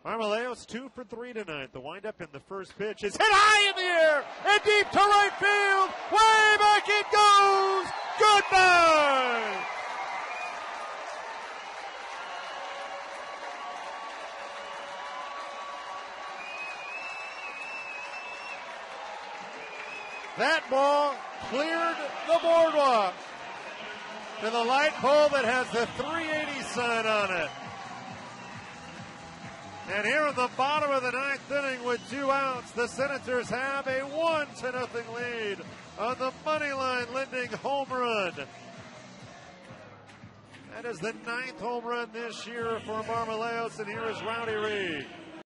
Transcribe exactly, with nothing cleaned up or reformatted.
Marmolejos two for three tonight. The windup in the first pitch is hit high in the air and deep to right field. Way back it goes. Goodbye. That ball cleared the boardwalk to the light pole that has the three eighty sign on it. And here in the bottom of the ninth inning with two outs, the Senators have a one to nothing lead on the Moneyline Lending home run. That is the ninth home run this year for Marmolejos, and here is Rowdy Reed.